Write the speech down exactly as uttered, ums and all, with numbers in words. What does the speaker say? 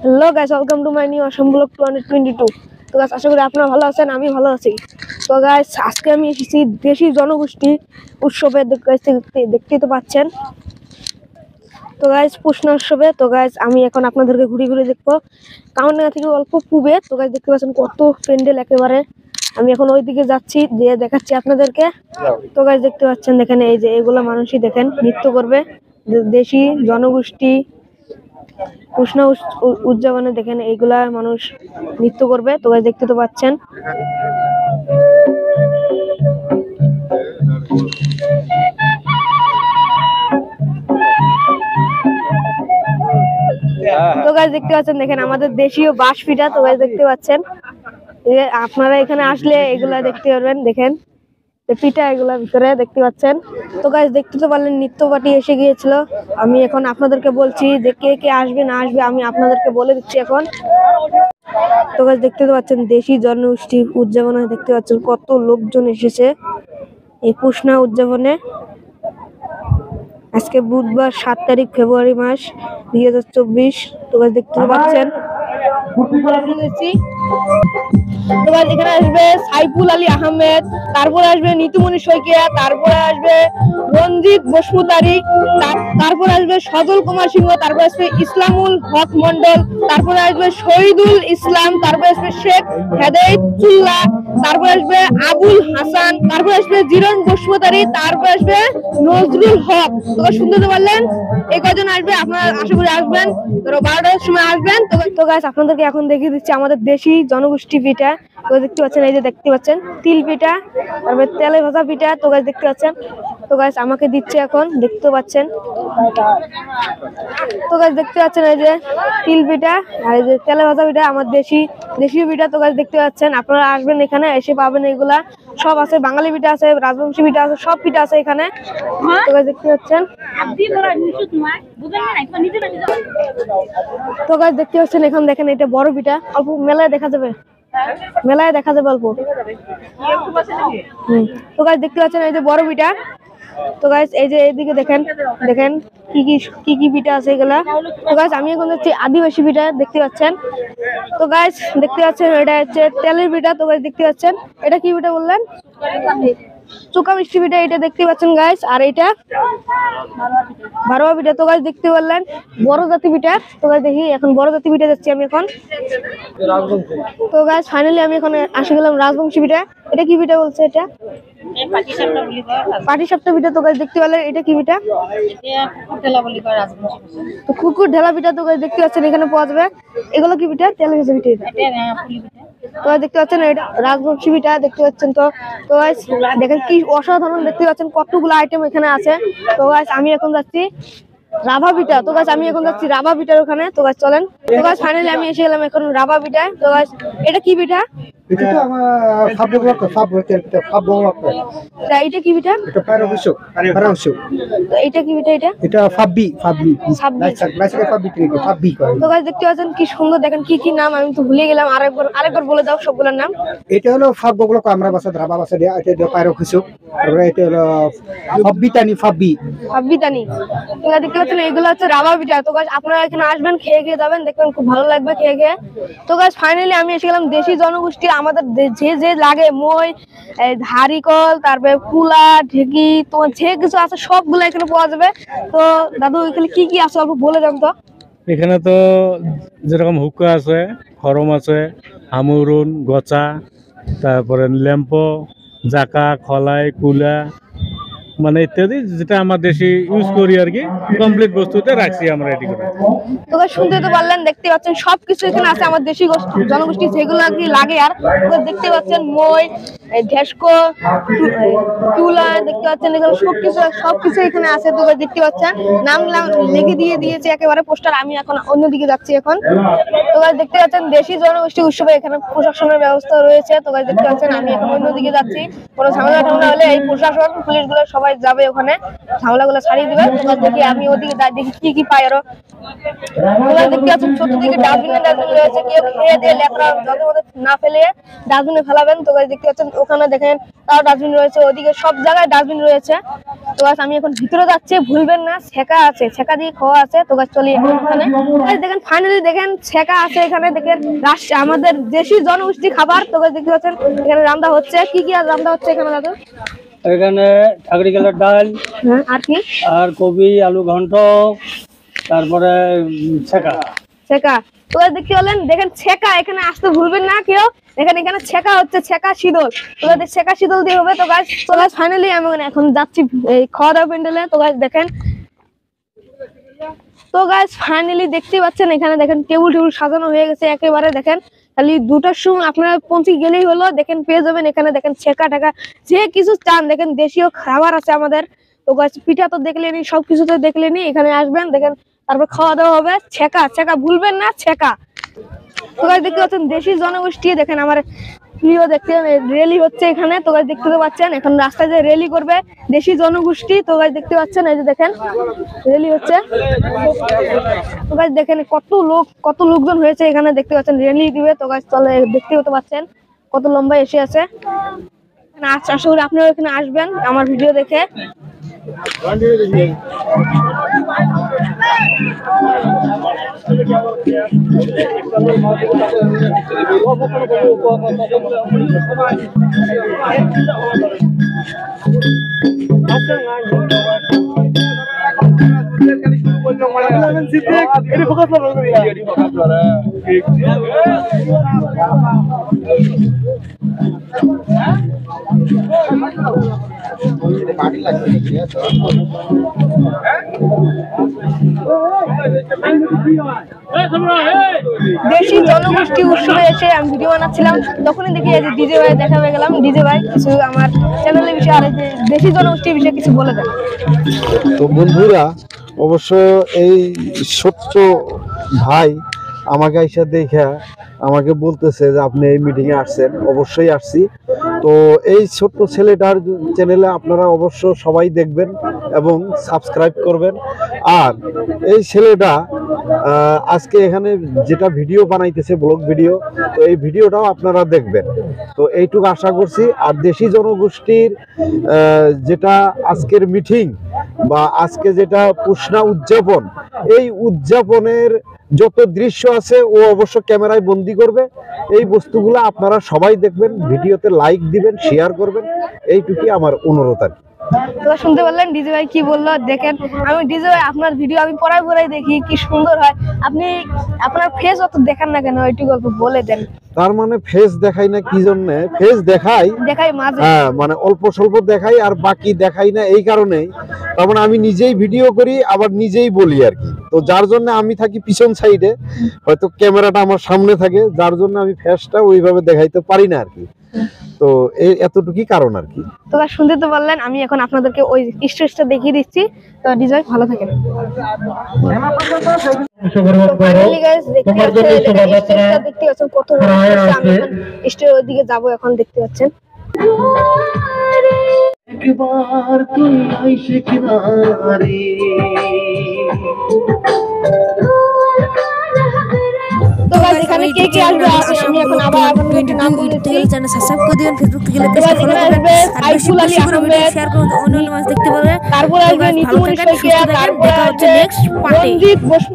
Hello guys, welcome to my new Assam vlog twenty twenty two. তো guys, আশা করি আপনারা ভালো আছেন, আমি ভালো আছি। তো গাইস, আজকে আমি এসেছি দেশি জনগোষ্ঠী উৎসবে, দেখতেই তো পাচ্ছেন। তো গাইস, পুষ্ণা উৎসবে। তো গাইস, আমি এখন আপনাদেরকে ঘুরে ঘুরে দেখবো কাউন্ডাঙ্গা থেকে অল্প পূবে। তো গাইস, দেখতে পাচ্ছেন কত প্যান্ডেল একেবারে। আমি এখন ওই দিকে যাচ্ছি, দিয়ে দেখাচ্ছি আপনাদেরকে। তো গাইস, দেখতে পাচ্ছেন, দেখেন এই যে এগুলা মানুষই দেখেন নৃত্য করবে, দেশি জনগোষ্ঠী পুষ্ণা উদযাপনে দেখেন এইগুলা মানুষ নৃত্য করবে। তো গাইস, দেখতে তো পাচ্ছেন। তো গাইস, দেখতে পাচ্ছেন, দেখেন আমাদের দেশীয় বাঁশ পিঠা। তো গাইস, দেখতে পাচ্ছেন, আপনারা এখানে আসলে এগুলা দেখতে পারবেন। দেখেন পিঠা এগুলা ভিতরে দেখতে পাচ্ছেন। তো গাইস, দেখতে তো পারলেন নৃত্য পার্টি এসে গিয়েছিল। আমি এখন আপনাদেরকে বলছি যে কে কে আসবে না আসবে, আমি আপনাদেরকে বলে দিচ্ছি এখন। তো গাইস, দেখতে তো পাচ্ছেন দেশি জনগোষ্ঠী উদযাপনে দেখতে পাচ্ছেন কত লোকজন এসেছে এই পুষ্ণা উদযাপনে। আজকে বুধবার সাত তারিখ ফেব্রুয়ারি মাস দুই হাজার চব্বিশ। তো গাইস, দেখতে পাচ্ছেন এখানে আসবে সাইফুল আলী আহমেদ, তারপরে আসবে নিতুমণি শইকিয়া, তারপরে আসবে রঞ্জিত বসুমতারি, তারপরে আসবে সজল কুমার সিংহ, তারপরে আসবে ইসলামুল হক মন্ডল, তারপরে আসবে শহীদুল ইসলাম, তারপরে আসবে শেখ হেদায়েতুল্লাহ, তারপরে আসবে আবুল হাসান, তারপরে আসবে জিরন বসুমতারি, তারপরে আসবে নজরুল হক। তো শুনতে পারলেন এই কজন আসবে, আপনারা আশা করি আসবেন, ধরো বারোটার সময় আসবেন। তো গাইস, আপনাদেরকে এখন দেখিয়ে দিচ্ছি আমাদের দেশি জনগোষ্ঠী পিঠা। তো দেখতে পাচ্ছেন, এই যে দেখতে পাচ্ছেন তিল পিঠা, তারপরে তেলে ভাজা পিঠা। তো গাইস, দেখতে পাচ্ছেন। তো গাইস, আমাকে দিচ্ছে এখন, দেখতে পাচ্ছেন। তো গাইস, দেখতে পাচ্ছেন এই যে তিল পিঠা আর এই যে তেলে ভাজা পিঠা, আমার দেশি দেশীয় পিঠা। তো গাইস, দেখতে পাচ্ছেন, আপনারা আসবেন এখানে, এসে পাবেন এগুলা সব আছে, বাঙালি পিঠা আছে, রাজবংশী পিঠা আছে, সব পিঠা আছে এখানে। তো গাইস, দেখতে পাচ্ছেন। তো গাইস, দেখতে পাচ্ছেন, এখন দেখেন এটা বড় পিঠা, অল্প মেলায় দেখা যাবে, মেলায় দেখা যাবে অল্প। তো গাইস, দেখতে পাচ্ছেন এই যে বড় পিঠা। তো গাইস, এই যে এইদিকে দেখেন, দেখেন কি কি কি কি পিঠা আছে এগুলা। তো গাইস, আমি এখন দেখছি আদিবাসী পিঠা, দেখতে পাচ্ছেন। তো গাইস, দেখতে পাচ্ছেন এটা হচ্ছে তেলের পিঠা। তো গাইস, দেখতে পাচ্ছেন এটা কি পিঠা বললেন? চুকা মিষ্টি পিঠা, এটা দেখতে পাচ্ছেন গাইস। আর এটা ভারোয়া পিঠা। তো গাইস, দেখতে পারলেন বড় জাতি পিঠা। তো গাইস, দেখি এখন বড় জাতি পিঠা যাচ্ছি আমি এখন। তো গাইস, ফাইনালি আমি এখন আসে গেলাম রাজবংশী পিঠা। এটা কি পিঠা বলছে? এটা পাটিসাপটা পিঠা। তো গাইস, দেখতে পারলেন এটা কি পিঠা? তো কুকুর ঢেলা পিঠা। তো গাইস, দেখতে পাচ্ছেন এখানে পাওয়া যাবে। এগুলো কি পিঠা? তেল ভেজা পিঠা। তো দেখতে পাচ্ছেন এটা রাজবংশী পিঠা, দেখতে পাচ্ছেন। তো তো গাইস, দেখেন কি অসাধারণ, দেখতে পাচ্ছেন কতগুলো আইটেম এখানে আছে। তো গাইস, আমি এখন যাচ্ছি রাভা পিঠা। তো গাইস, আমি এখন যাচ্ছি রাভা পিঠার ওখানে। তো গাইস, চলেন। তো গাইস, ফাইনালি আমি এসে গেলাম এখন রাভা পিঠায়। তো গাইস, এটা কি পিঠা? এটা তো আমার ফাবো ব্লক ফাবো এটা ফাবো ব্লক এটা এটা কি পিঠা? এটা পারোবিশো পারোবিশো। তো এটা কি পিঠা? এটা এটা ফাবি ফাবি সাববি। লাইসা ফাবি থেকে ফাবি করে। তো গাইস, দেখতে পাচ্ছেন কি সুন্দর, দেখেন কি কি নাম, আমি তো ভুলে গেলাম। আরেকবার আরেকবার বলে দাও সবগুলোর নাম। এটা হলো ফাবো ব্লক, আমরা ভাষা ধাবা ভাষা দেয়া, এটা পারোবিশো। আর এটা হলো ফাবিতানি ফাবি ফাবিতানি। তো গাইস, দেখতে পাচ্ছেন এগুলো হচ্ছে রাভা পিঠা। তো গাইস, আপনারা এখানে আসবেন, খেয়ে খেয়ে যাবেন, দেখবেন খুব ভালো লাগবে খেয়ে খেয়ে। তো গাইস, ফাইনালি আমি এসে গেলাম দেশি জনগোষ্ঠী, আমাদের যে যে লাগে মই, হারিকল, তারপরে কুলা ঢেকি, তোমার যে কিছু আছে সবগুলো এখানে পাওয়া যাবে। তো দাদু, এখানে কি কি আছে অল্প বলে দেন তো। এখানে তো যেরকম হুক্কা আছে, খরম আছে, হামুরুন, গচা, তারপরে ল্যাম্পো, জাকা, খলাই, কুলা, মানে ইত্যাদি, যেটা আমার দেশে ইউজ করি আর কি, কমপ্লিট বস্তুতে রাখছি আমরা এটি করে। তো শুনতে তো পারলেন, দেখতে পাচ্ছেন সবকিছু এখানে আছে আমার দেশি জনগোষ্ঠী যেগুলো আর কি লাগে। আর দেখতে পাচ্ছেন মই, ঢেসকো, তুলা, দেখতে পাচ্ছেন এগুলো সবকিছু সবকিছু এখানে আছে। তো দেখতে পাচ্ছেন নাম লিখে দিয়ে দিয়েছে একেবারে পোস্টার। আমি এখন অন্যদিকে যাচ্ছি এখন। তো দেখতে পাচ্ছেন দেশি জনগোষ্ঠী উৎসবে এখানে প্রশাসনের ব্যবস্থা রয়েছে। তো দেখতে পাচ্ছেন আমি এখন অন্যদিকে যাচ্ছি। কোনো ঝামেলা ঝামেলা হলে এই প্রশাসন পুলিশ গুলো সবাই সবাই যাবে ওখানে, ঝামেলাগুলো ছাড়িয়ে দিবে। তোমরা দেখি আমি ওদিকে যাই, দেখি কি কি পাই আরো। তোমরা দেখতে পাচ্ছ চতুর্দিকে ডাস্টবিনে ডাস্টবিন রয়েছে, কেউ খেয়ে দিয়ে লেখরা যত মধ্যে না ফেলে ডাস্টবিনে ফেলাবেন। তো গাইস দেখতে পাচ্ছেন ওখানে দেখেন তাও ডাস্টবিন রয়েছে, ওদিকে সব জায়গায় ডাস্টবিন রয়েছে। তো গাইস আমি এখন ভিতরে যাচ্ছি, ভুলবেন না ছেঁকা আছে, ছেঁকা দিয়ে খাওয়া আছে। তো গাইস চলি এখানে। গাইস দেখেন ফাইনালি দেখেন ছেঁকা আছে এখানে, দেখেন রাষ্ট্র আমাদের দেশি জনগোষ্ঠী খাবার। তো গাইস দেখতে পাচ্ছেন এখানে রান্না হচ্ছে, কি কি আর রান্না হচ্ছে এখানে দাদু? এখানে ঠাকুরি গেলের ডাল, হ্যাঁ আর কি? আর কবি আলু ঘন্ট, তারপরে ছেঁকা ছেঁকা। তো গাইস দেখতে পেলেন, দেখেন ছেঁকা এখানে আসতে ভুলবেন না কেউ। দেখেন এখানে ছেঁকা হচ্ছে, ছেঁকা শীতল। তো গাইস ছেঁকা শীতল দিয়ে হবে। তো গাইস তো গাইস ফাইনালি আমি এখন যাচ্ছি এই খাওয়া দাওয়া প্যান্ডেলে। তো গাইস দেখেন, তো গাইস ফাইনালি দেখতেই পাচ্ছেন এখানে দেখেন টেবিল টেবিল সাজানো হয়ে গেছে একেবারে। দেখেন খালি দুটার সময় আপনারা পৌঁছে গেলেই হলো, দেখেন পেয়ে যাবেন এখানে। দেখেন ছেঁকা টাকা যে কিছু চান, দেখেন দেশীয় খাবার আছে আমাদের। তো গাইস পিঠা তো দেখলেনি, সবকিছু তো দেখলেনি, এখানে আসবেন দেখেন তারপর খাওয়া দাওয়া হবে। ছেঁকা ছেঁকা ভুলবেন না, ছেঁকা। তো গাইস দেখতে পাচ্ছেন দেশি জনগোষ্ঠী, দেখেন আমার প্রিয় দেখতে রেলি হচ্ছে এখানে। তো গাইস দেখতে পাচ্ছেন এখন রাস্তায় যে রেলি করবে দেশি জনগোষ্ঠী। তো গাইস দেখতে পাচ্ছেন এই যে দেখেন রেলি হচ্ছে। তো গাইস দেখেন কত লোক, কত লোকজন হয়েছে এখানে, দেখতে পাচ্ছেন রেলি দিবে। তো গাইস চলে দেখতে হতে পাচ্ছেন কত লম্বা এসে আছে। আচ্ছা আশা করি আপনারা এখানে আসবেন আমার ভিডিও দেখে। দেশি জনগোষ্ঠী উৎসবে এসে আমি ভিডিও বানাচ্ছিলাম, তখনই দেখি এই যে ডিজে ভাই দেখা হয়ে গেলাম। ডিজে ভাই কিছু আমার চ্যানেলের বিষয়ে আর এই যে দেশি জনগোষ্ঠীর বিষয়ে কিছু বলে দেন। তো বন্ধুরা, অবশ্য এই ছোট্ট ভাই আমাকে এসে দেখা আমাকে বলতেছে যে আপনি এই মিটিংয়ে আসছেন। অবশ্যই আসছি। তো এই ছোট্ট ছেলেটার চ্যানেলে আপনারা অবশ্য সবাই দেখবেন এবং সাবস্ক্রাইব করবেন। আর এই ছেলেটা আজকে এখানে যেটা ভিডিও বানাইতেছে, ব্লগ ভিডিও, তো এই ভিডিওটাও আপনারা দেখবেন। তো এইটুকু আশা করছি। আর দেশি জনগোষ্ঠীর যেটা আজকের মিটিং বা আজকে যেটা পুষ্ণা উদযাপন, এই উদযাপনের যত দৃশ্য আছে ও অবশ্য ক্যামেরায় বন্দি করবে। এই বস্তুগুলো আপনারা সবাই দেখবেন, ভিডিওতে লাইক দিবেন, শেয়ার করবেন, এইটুকুই আমার অনুরোধ আর কি। তোমরা শুনতে পারলেন ডিজে ভাই কি বললো। দেখেন আমি ডিজে ভাই আপনার ভিডিও আমি পড়াই পড়াই দেখি, কি সুন্দর হয়। আপনি আপনার ফেস অত দেখান না কেন, একটু গল্প বলে দেন। তার মানে ফেস দেখাই না কি জন্য? ফেস দেখাই দেখাই মাঝে, হ্যাঁ, মানে অল্প স্বল্প দেখাই আর বাকি দেখাই না। এই কারণেই, তার মানে আমি নিজেই ভিডিও করি আবার নিজেই বলি আর কি। তো যার জন্য আমি থাকি পিছন সাইডে, হয়তো ক্যামেরাটা আমার সামনে থাকে, যার জন্য আমি ফেসটা ওইভাবে দেখাইতে পারি না আর কি। তো এই এতটুকুই কারণ আর কি। তো শুনতে তো পারলেন, আমি এখন আপনাদেরকে ওই স্টেজটা দেখিয়ে দিচ্ছি। তো ডিজে ভালো থাকেন। কত স্টেজের ওইদিকে যাবো এখন, দেখতে পাচ্ছেন। একবার তুই আইসে কিনারে তো গাইস এখানে কে কে আসবে আমি এখন আবার আপনাদের নাম বলতেছি। চ্যানেল সাবস্ক্রাইব করে দিবেন, ফেসবুক থেকে তো গাইস এখানে আসবে সাইফুল আলী আহমেদ, শেয়ার করুন, অন্য অন্য মাছ দেখতে পাবেন। তারপরে আসবে নিতুমনি শইকিয়া, তারপরে হচ্ছে নেক্সট পার্টি।